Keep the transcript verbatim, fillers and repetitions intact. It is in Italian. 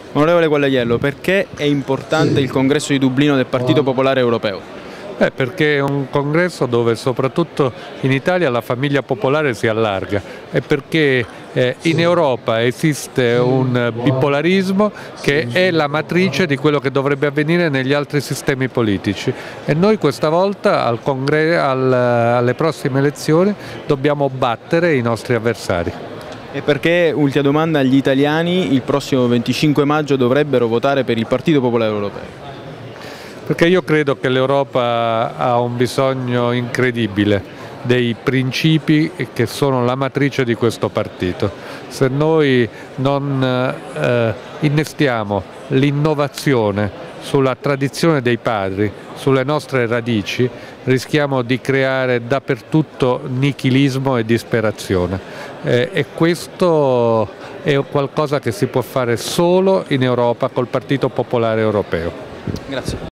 Onorevole Quagliariello, perché è importante il congresso di Dublino del Partito Popolare Europeo? Eh, perché è un congresso dove soprattutto in Italia la famiglia popolare si allarga e perché eh, in Europa esiste un bipolarismo che è la matrice di quello che dovrebbe avvenire negli altri sistemi politici e noi questa volta al al, alle prossime elezioni dobbiamo battere i nostri avversari. E perché, ultima domanda, gli italiani il prossimo venticinque maggio dovrebbero votare per il Partito Popolare Europeo? Perché io credo che l'Europa ha un bisogno incredibile dei principi che sono la matrice di questo partito. Se noi non eh, innestiamo l'innovazione sulla tradizione dei padri, sulle nostre radici, rischiamo di creare dappertutto nichilismo e disperazione. Eh, e questo è qualcosa che si può fare solo in Europa col Partito Popolare Europeo. Grazie.